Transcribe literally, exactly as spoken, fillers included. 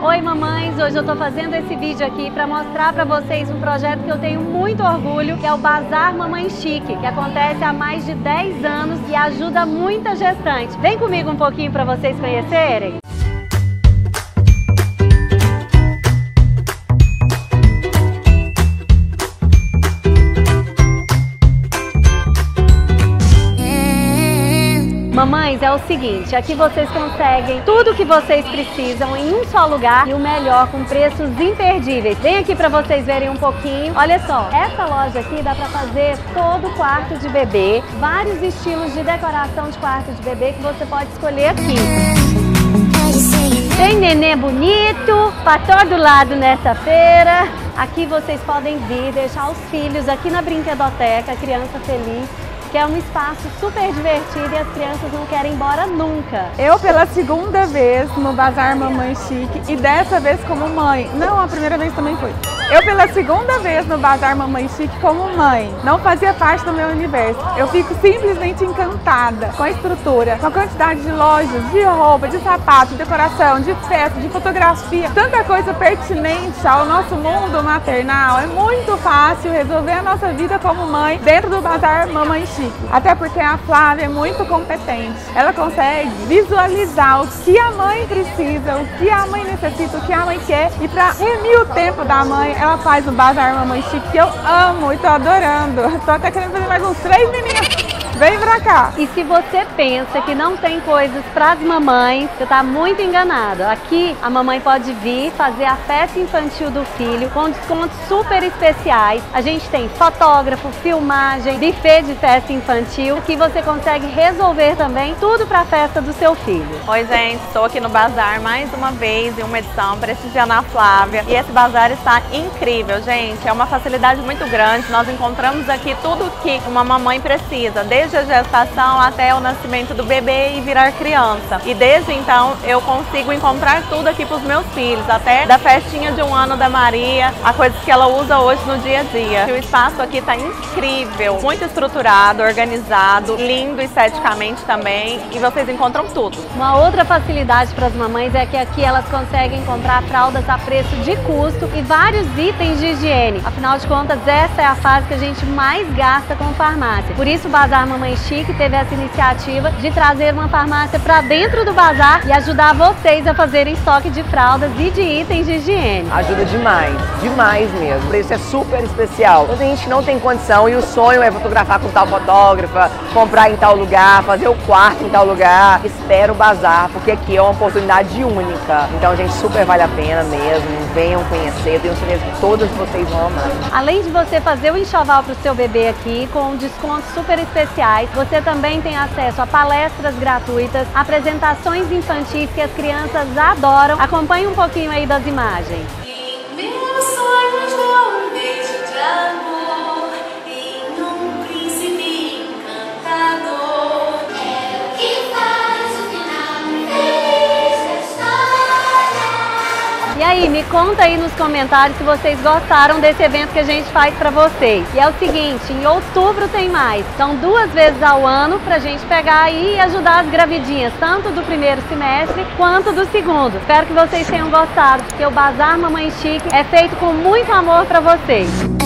Oi mamães, hoje eu tô fazendo esse vídeo aqui para mostrar para vocês um projeto que eu tenho muito orgulho, que é o Bazar Mamãe Chique, que acontece há mais de dez anos e ajuda muita gestante. Vem comigo um pouquinho para vocês conhecerem. Mamães, é o seguinte, aqui vocês conseguem tudo o que vocês precisam em um só lugar e o melhor, com preços imperdíveis. Vem aqui para vocês verem um pouquinho. Olha só, essa loja aqui dá para fazer todo o quarto de bebê, vários estilos de decoração de quarto de bebê que você pode escolher aqui. Tem nenê bonito para todo lado nessa feira. Aqui vocês podem vir, deixar os filhos aqui na brinquedoteca, criança feliz, que é um espaço super divertido e as crianças não querem ir embora nunca. Eu pela segunda vez no Bazar Mamãe Chique e dessa vez como mãe. Não, a primeira vez também foi. Eu pela segunda vez no Bazar Mamãe Chique como mãe. Não fazia parte do meu universo. Eu fico simplesmente encantada com a estrutura, com a quantidade de lojas, de roupa, de sapato, de decoração, de festa, de fotografia. Tanta coisa pertinente ao nosso mundo maternal. É muito fácil resolver a nossa vida como mãe dentro do Bazar Mamãe Chique. Até porque a Flávia é muito competente. Ela consegue visualizar o que a mãe precisa, o que a mãe necessita, o que a mãe quer. E para remir o tempo da mãe, ela faz o Bazar Mamãe Chique, que eu amo e tô adorando. Tô até querendo fazer mais uns três meninos. Vem pra cá! E se você pensa que não tem coisas para as mamães, você tá muito enganado. Aqui a mamãe pode vir fazer a festa infantil do filho com descontos super especiais. A gente tem fotógrafo, filmagem, buffet de festa infantil, que você consegue resolver também tudo para a festa do seu filho. Oi gente, estou aqui no Bazar mais uma vez em uma edição prestigiando a Flávia. E esse bazar está incrível, gente. É uma facilidade muito grande. Nós encontramos aqui tudo que uma mamãe precisa, desde Desde a gestação até o nascimento do bebê e virar criança. E desde então eu consigo encontrar tudo aqui para os meus filhos, até da festinha de um ano da Maria, a coisas que ela usa hoje no dia a dia. E o espaço aqui está incrível, muito estruturado, organizado, lindo esteticamente também, e vocês encontram tudo. Uma outra facilidade para as mamães é que aqui elas conseguem encontrar fraldas a preço de custo e vários itens de higiene. Afinal de contas, essa é a fase que a gente mais gasta com farmácia. Por isso o Bazar Mamãe Chique teve essa iniciativa de trazer uma farmácia para dentro do bazar e ajudar vocês a fazerem estoque de fraldas e de itens de higiene. Ajuda demais, demais mesmo. O preço é super especial. Então, a gente não tem condição e o sonho é fotografar com tal fotógrafa, comprar em tal lugar, fazer o quarto em tal lugar. Espera o bazar, porque aqui é uma oportunidade única. Então, gente, super vale a pena mesmo. Venham conhecer, tenho certeza que todos vocês vão amar. Além de você fazer o enxoval para o seu bebê aqui com descontos super especiais, você também tem acesso a palestras gratuitas, apresentações infantis que as crianças adoram. Acompanhe um pouquinho aí das imagens. Em meus sonhos dou um beijo de amor, em um príncipe encantador. É o que faz o final feliz da história. E aí, me conta aí nos comentários se vocês gostaram desse evento que a gente faz pra vocês. E é o seguinte, em outubro tem mais. São duas vezes ao ano pra gente pegar aí e ajudar as gravidinhas, tanto do primeiro semestre quanto do segundo. Espero que vocês tenham gostado, porque o Bazar Mamãe Chique é feito com muito amor pra vocês.